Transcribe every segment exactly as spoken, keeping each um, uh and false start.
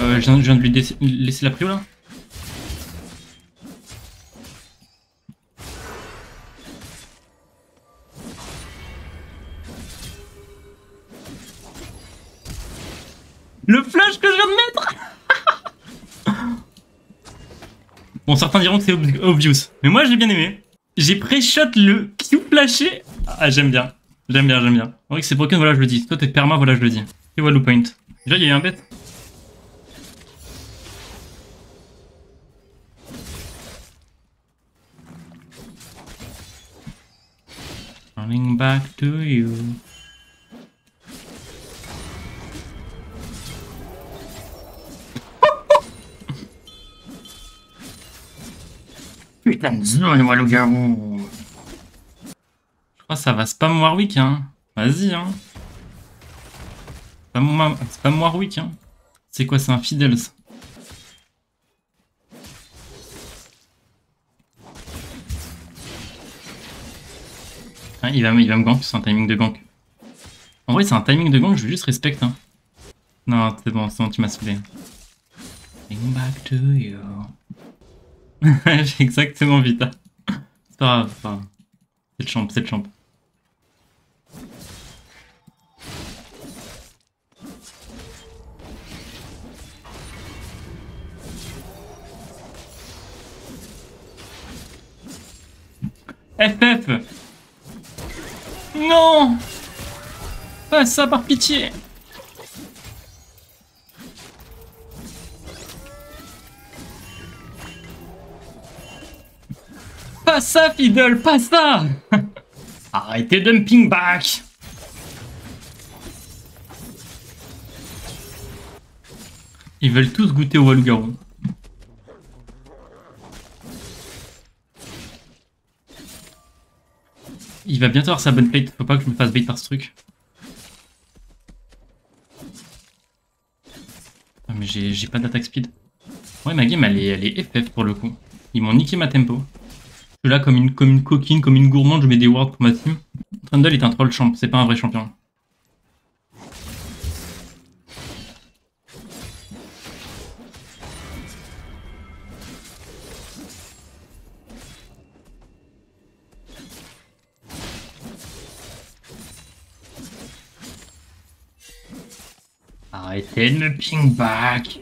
Euh, je viens, je viens de lui laisser, laisser la prio là. Le flash que je viens de mettre. Bon, certains diront que c'est ob obvious, mais moi j'ai bien aimé. J'ai pré-shot le Q flashé. Ah, j'aime bien. J'aime bien, j'aime bien. En vrai que c'est broken, voilà, je le dis. Toi, t'es perma, voilà, je le dis. Et voilà le point. Déjà, il y a eu un bête. Running back to you. Putain de zone, moi, le garou. Je crois que ça va spam Warwick, hein. Vas-y, hein. Spam, spam Warwick, hein. C'est quoi, c'est un Fiddles. Hein, il, va, il va me gank, c'est un timing de gank. En vrai, c'est un timing de gank, je veux juste respect, hein. Non, c'est bon, c'est bon, tu m'as saoulé. Going back to you. J'ai exactement Vita. C'est pas grave, c'est pas grave. C'est le champ, c'est le champ. F F. Non. Pas ça, par pitié. Pas ça, Fiddle, pas ça. Arrêtez de me ping back. Ils veulent tous goûter au Walugarou. Il va bientôt avoir sa bonne plate, faut pas que je me fasse bait par ce truc. Ah, mais j'ai pas d'attaque speed. Ouais, ma game elle est, elle est F F pour le coup. Ils m'ont niqué ma tempo. Je suis là comme une, comme une coquine, comme une gourmande, je mets des wards pour ma team. Trundle est un troll champ, c'est pas un vrai champion. Arrêtez de me ping back.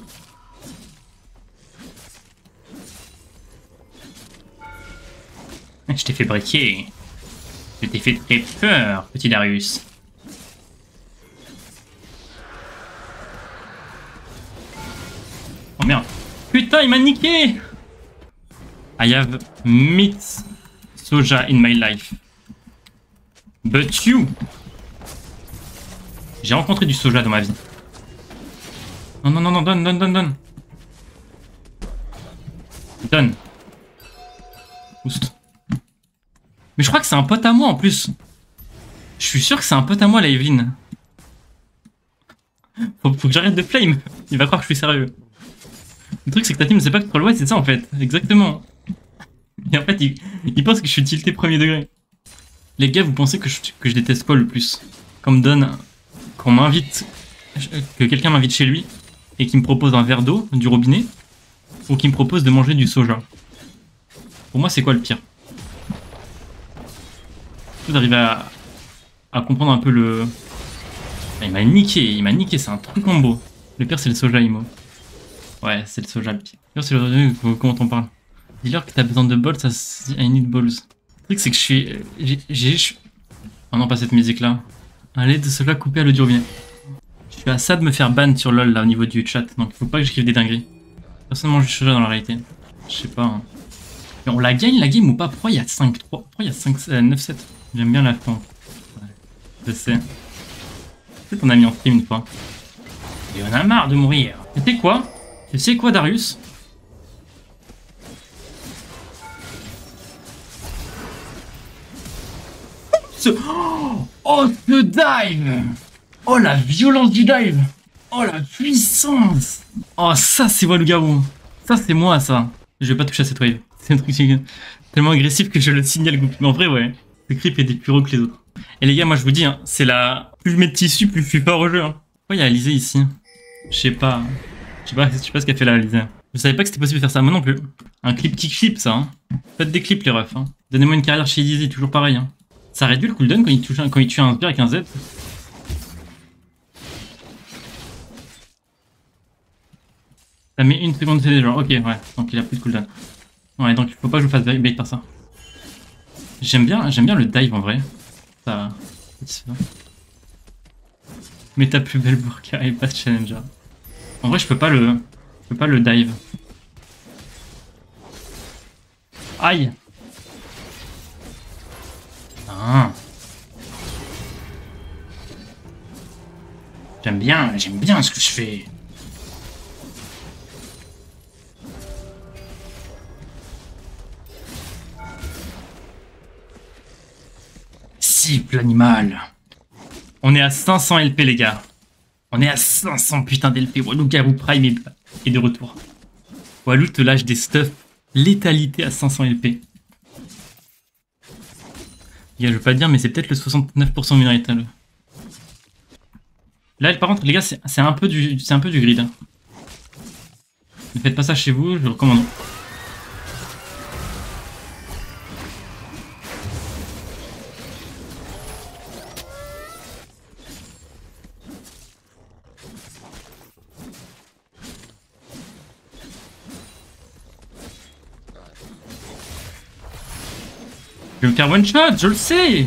Je t'ai fait breaker. Je t'ai fait très peur, petit Darius. Oh merde. Putain, il m'a niqué. I have meat soja in my life. But you. J'ai rencontré du soja dans ma vie. Non, non, non, non, donne, donne, donne, donne. Donne. Boost. Mais je crois que c'est un pote à moi en plus. Je suis sûr que c'est un pote à moi, la Evelyn. Faut, faut que j'arrête de flame. Il va croire que je suis sérieux. Le truc, c'est que ta team ne sait pas que troll, ouais, c'est ça en fait. Exactement. Et en fait, il, il pense que je suis tilté premier degré. Les gars, vous pensez que je, que je déteste quoi le plus? Qu'on me donne. Qu'on m'invite. Que quelqu'un m'invite chez lui et qu'il me propose un verre d'eau du robinet. Ou qu'il me propose de manger du soja. Pour moi, c'est quoi le pire? Vous arrivez à, à comprendre un peu le... Il m'a niqué, il m'a niqué, c'est un truc combo. Le pire, c'est le soja, Imo. Ouais, c'est le soja, le pire. Le pire, c'est le... Comment on parle? Dis-leur que t'as besoin de balls, ça se dit I need balls. Le truc, c'est que je suis... J'ai... Oh non, pas cette musique-là. Allez, de soja coupé à l'eau du robinet. Je suis à ça de me faire ban sur LoL, là, au niveau du chat. Donc, il faut pas que j'écrive des dingueries. Personne mange du soja dans la réalité. Je sais pas. Hein. Mais on la gagne, la game, ou pas? Pourquoi il y a cinq trois? Pourquoi il y a cinq neuf sept? J'aime bien la fin. Ouais, je sais. Peut-être on a mis en stream une fois. Et on a marre de mourir. Tu sais quoi? Tu sais quoi, Darius? Ce... Oh, ce dive! Oh, la violence du dive! Oh, la puissance! Oh, ça, c'est Walugarou. Ça, c'est moi, ça. Je vais pas toucher à cette wave. C'est un truc tellement agressif que je le signale. Mais en vrai, ouais. Le creep est des plus gros que les autres. Et les gars, moi je vous dis, hein, c'est la... Plus je mets de tissu, plus je suis fort au jeu. Hein. Pourquoi il y a Alizé ici? Je sais pas. sais pas, je sais pas ce qu'a fait la Alizé. Je savais pas que c'était possible de faire ça, moi non plus. Un clip kick flip, ça. Hein. Faites des clips, les refs. Hein. Donnez-moi une carrière chez Easy, toujours pareil. Hein. Ça réduit le cooldown quand il, touche un, quand il tue un sbire avec un Z. Ça met une seconde de C D, genre. Ok, ouais. Donc il a plus de cooldown. Ouais, donc il faut pas que je fasse bait par ça. J'aime bien, j'aime bien le dive en vrai. Ça. Mais ta plus belle burqa et pas de challenger. En vrai, je peux pas le, je peux pas le dive. Aïe. Ah. J'aime bien, j'aime bien ce que je fais. Cible l'animal. On est à cinq cents L P les gars. On est à cinq cents putain d'L P. Walou Garou Prime est, est de retour. Walou te lâche des stuffs. Létalité à cinq cents L P. Les gars, je veux pas dire, mais c'est peut-être le soixante-neuf pour cent Murital. Là, par contre, les gars, c'est un peu du, c'est un peu du grid. Hein. Ne faites pas ça chez vous, je le recommande. Je vais me faire one shot, je le sais.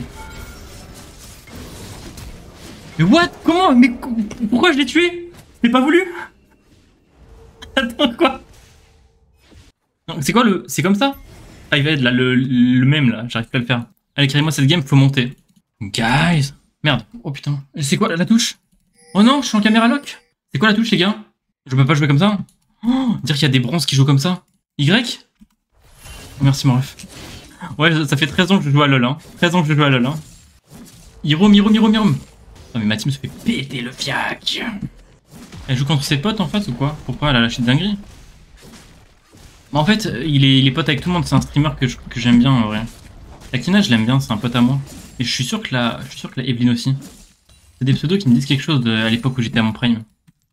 Mais what? Comment? Mais pourquoi je l'ai tué? Je l'ai pas voulu? Attends, quoi? C'est quoi le... C'est comme ça? Ah, il va être là, le, le même là, j'arrive pas à le faire. Allez, créez-moi cette game, faut monter. Guys! Merde, oh putain. C'est quoi la touche? Oh non, je suis en caméra lock. C'est quoi la touche, les gars? Je peux pas jouer comme ça? Oh, dire qu'il y a des bronzes qui jouent comme ça. Y? Oh, merci, mon ref. Ouais, ça fait treize ans que je joue à LoL, hein. treize ans que je joue à LoL, hein. Hiro, Miro, Miro, Miro. Non mais ma team se fait péter le fiac. Elle joue contre ses potes en face ou quoi? Pourquoi elle a lâché de dinguerie? Bah, en fait, il est, il est pote avec tout le monde, c'est un streamer que j'aime bien en vrai. Akina, je l'aime bien, c'est un pote à moi. Et je suis sûr que la, je suis sûr que la Evelyn aussi. C'est des pseudos qui me disent quelque chose de, à l'époque où j'étais à mon prime.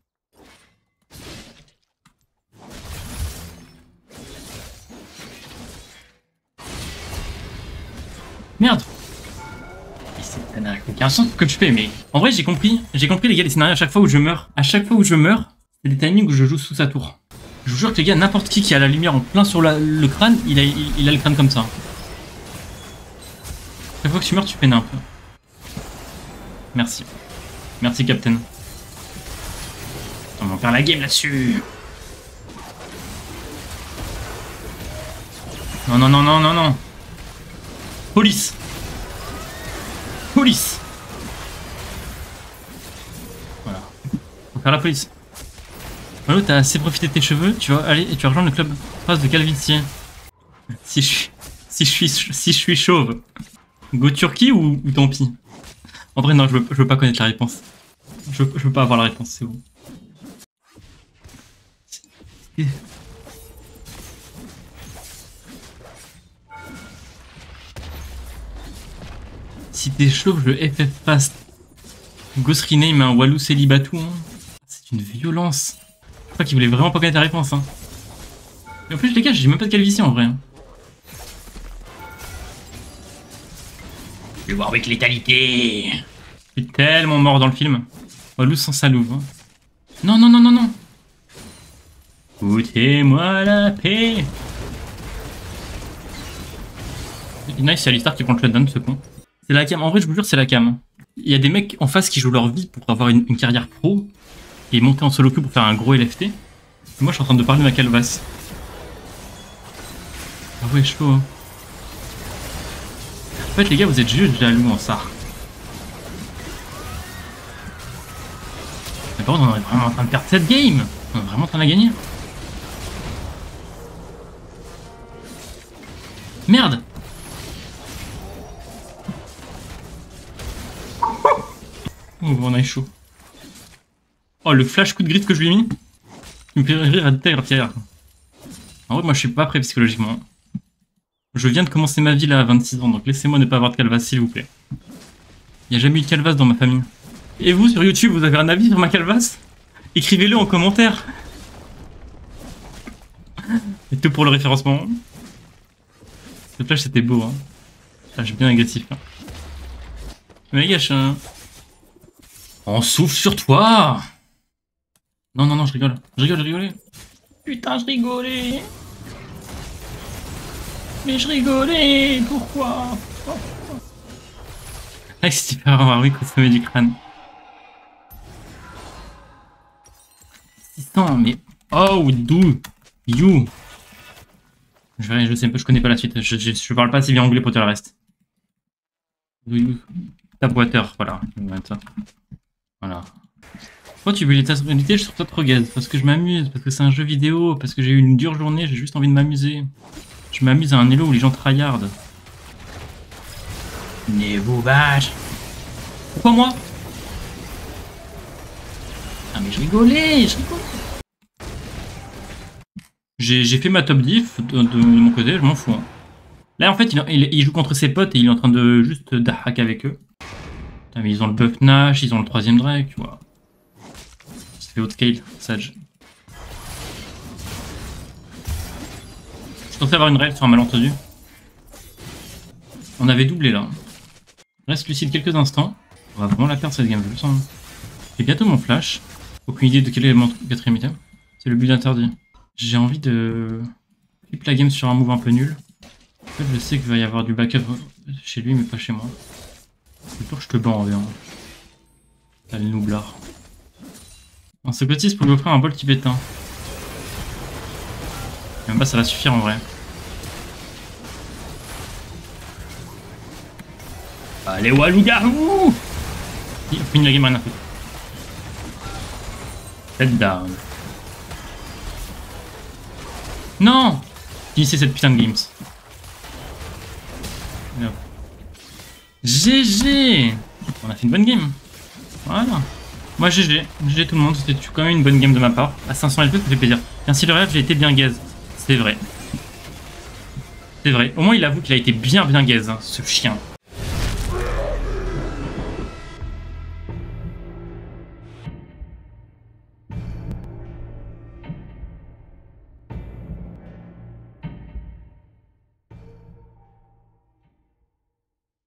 Merde! Ça n'a aucun sens que je fais, mais en vrai j'ai compris, j'ai compris les gars les scénarios à chaque fois où je meurs. À chaque fois où je meurs, c'est des timings où je joue sous sa tour. Je vous jure que les gars, n'importe qui qui a la lumière en plein sur la, le crâne, il a, il, il a le crâne comme ça. Chaque fois que tu meurs, tu peines un peu. Merci. Merci Captain. On va faire la game là-dessus. Non, non, non, non, non, non. Police. Police. Voilà. Faut faire la police. Malo, t'as assez profité de tes cheveux, tu vas aller et tu vas rejoindre le club face de Calvissier. Si je suis, si je suis, si je suis chauve, go Turquie ou, ou tant pis. En vrai, non, je veux, je veux pas connaître la réponse. Je, je veux pas avoir la réponse, c'est bon. Si t'es chauve, je F F fast. Ghost rename un Walou célibatou. Hein. C'est une violence. Je crois qu'il voulait vraiment pas connaître la réponse. Hein. Mais en plus, les gars, j'ai même pas de calvitie en vrai. Hein. Je vais voir avec létalité. Je suis tellement mort dans le film. Walou sans sa louve. Hein. Non, non, non, non, non. Foutez-moi la paix. Nice, c'est Alistar qui prend le shutdown, ce con. C'est la cam, en vrai je vous jure c'est la cam. Il y a des mecs en face qui jouent leur vie pour avoir une, une carrière pro et monter en solo queue pour faire un gros L F T. Et moi je suis en train de parler de ma calvasse. Ah ouais chaud hein. En fait les gars vous êtes juste jaloux en ça. Mais par contre on est vraiment en train de perdre cette game. On est vraiment en train de la gagner. Merde. Oh, on a chaud. Oh, le flash coup de grid que je lui ai mis, il me fait rire à terre, Pierre. En vrai, moi, je suis pas prêt psychologiquement. Je viens de commencer ma vie là à vingt-six ans, donc laissez-moi ne pas avoir de calvasse, s'il vous plaît. Il n'y a jamais eu de calvasse dans ma famille. Et vous, sur YouTube, vous avez un avis sur ma calvasse? Écrivez-le en commentaire. Et tout pour le référencement. Ce flash c'était beau, hein. Flash bien agressif. Hein. Mais les gars, je... On souffle sur toi. Non, non, non, je rigole. Je rigole, je rigolais. Putain, je rigolais. Mais je rigolais. Pourquoi? Ah, c'est super rare, oui, consommer du crâne. six cents, mais... Oh, do you? Je, je sais pas, je connais pas la suite. Je, je, je parle pas assez bien anglais pour dire le reste. Do you? Tap water, voilà. Voilà. Pourquoi tu veux les tasses sur toi trop gaze? Parce que je m'amuse, parce que c'est un jeu vidéo, parce que j'ai eu une dure journée, j'ai juste envie de m'amuser. Je m'amuse à un Elo où les gens tryhard. Mais vous vache! Pourquoi moi? Ah mais je rigolais, je rigolais. J'ai fait ma top diff de, de, de mon côté, je m'en fous. Hein. Là en fait il, il, il joue contre ses potes et il est en train de juste d'hack avec eux. Putain, mais ils ont le buff Nash, ils ont le troisième Drake, tu vois. Ça fait haut scale, sage. Je suis censé avoir une règle sur un malentendu. On avait doublé là. Reste lucide quelques instants. On va vraiment la perdre cette game, je le sens. J'ai bientôt mon flash. Aucune idée de quel est mon quatrième item. C'est le but interdit. J'ai envie de flip la game sur un move un peu nul. En fait, je sais qu'il va y avoir du backup chez lui, mais pas chez moi. C'est sûr que je te bats en V un. T'as le noublard. En ce petit, pour lui offrir un bol tibétain. Même pas, ça va suffire en vrai. Allez, Walou-garou! Il finit la game, rien à foutre. Head down. Non! Finissez cette putain de games. G G! On a fait une bonne game. Voilà. Moi G G. G G tout le monde. C'était quand même une bonne game de ma part. À cinq cents L P, ça fait plaisir. Ainsi le rêve, j'ai été bien gaze. C'est vrai. C'est vrai. Au moins il avoue qu'il a été bien bien gaze, hein, ce chien.